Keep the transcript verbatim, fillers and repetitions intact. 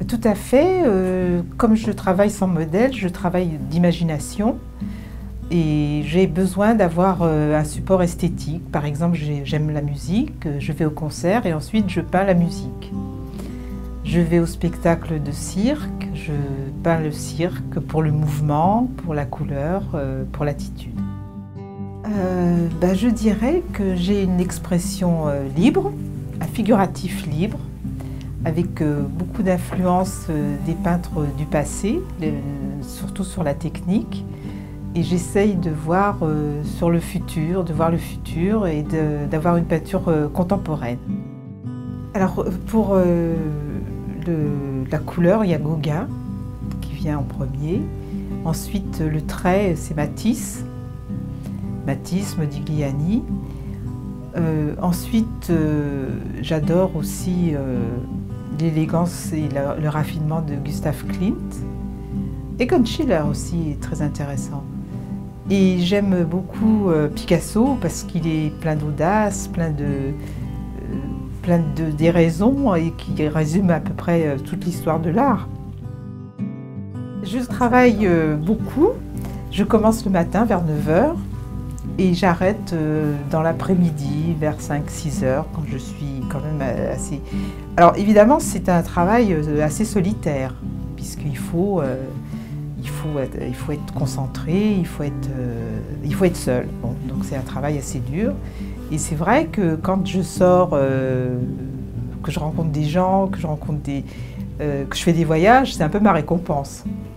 Tout à fait. Euh, comme je travaille sans modèle, je travaille d'imagination et j'ai besoin d'avoir euh, un support esthétique. Par exemple, j'aime la musique, je vais au concert et ensuite je peins la musique. Je vais au spectacle de cirque, je peins le cirque pour le mouvement, pour la couleur, euh, pour l'attitude. Euh, ben, je dirais que j'ai une expression euh, libre, un figuratif libre, avec euh, beaucoup d'influence euh, des peintres du passé, les, surtout sur la technique. Et j'essaye de voir euh, sur le futur, de voir le futur et d'avoir une peinture euh, contemporaine. Alors pour euh, le, la couleur, il y a Gauguin qui vient en premier. Ensuite le trait, c'est Matisse, Matisse, Modigliani. Euh, ensuite, euh, j'adore aussi euh, l'élégance et la, le raffinement de Gustav Klimt. Egon Schiele aussi est très intéressant. Et j'aime beaucoup euh, Picasso parce qu'il est plein d'audace, plein de, euh, plein de déraisons et qui résume à peu près euh, toute l'histoire de l'art. Je travaille euh, beaucoup. Je commence le matin vers neuf heures. Et j'arrête euh, dans l'après-midi, vers cinq six heures, quand je suis quand même assez... Alors évidemment, c'est un travail euh, assez solitaire, puisqu'il faut, euh, il faut, être, il faut être concentré, il faut être, euh, il faut être seul. Bon, donc c'est un travail assez dur. Et c'est vrai que quand je sors, euh, que je rencontre des gens, que je rencontre des, euh, que je fais des voyages, c'est un peu ma récompense.